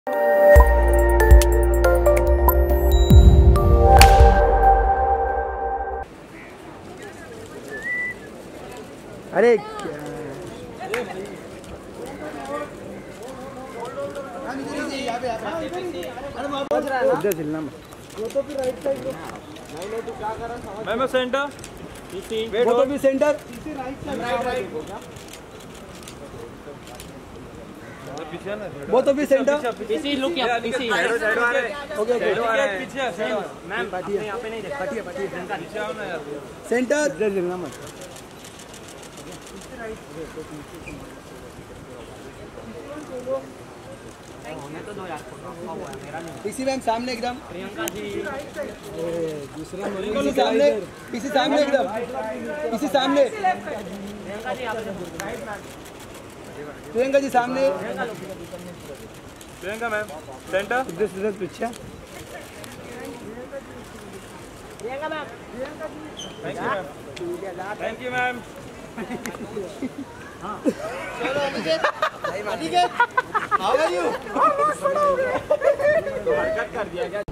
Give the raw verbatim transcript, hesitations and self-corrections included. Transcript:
अरे उधर चलना वो तो फिर राइट साइड नहीं नहीं तू क्या कर रहा है मैं मैं सेंटर वेट वो तो भी centre right side right right पीछे ना वो तो भी सेंटर पीछे लुक या पीछे साइड साइड आ रहा है ओके ओके पीछे मैम अपने यहां पे नहीं देख पाटिए पाटिए सेंटर पीछे आओ ना यार सेंटर इधर चलना मत तो दो यार मेरा नहीं पीसी मैम सामने एकदम प्रियंका जी दूसरा पीसी सामने पीसी सामने एकदम पीसी सामने प्रियंका जी प्रियंका जी सामने प्रियंका मैम सेंटर इधर इधर पीछे Priyanka ma'am thank you ma'am हाँ चलो अभिषेक ठीक है हाउ आर यू हरकत कर दिया क्या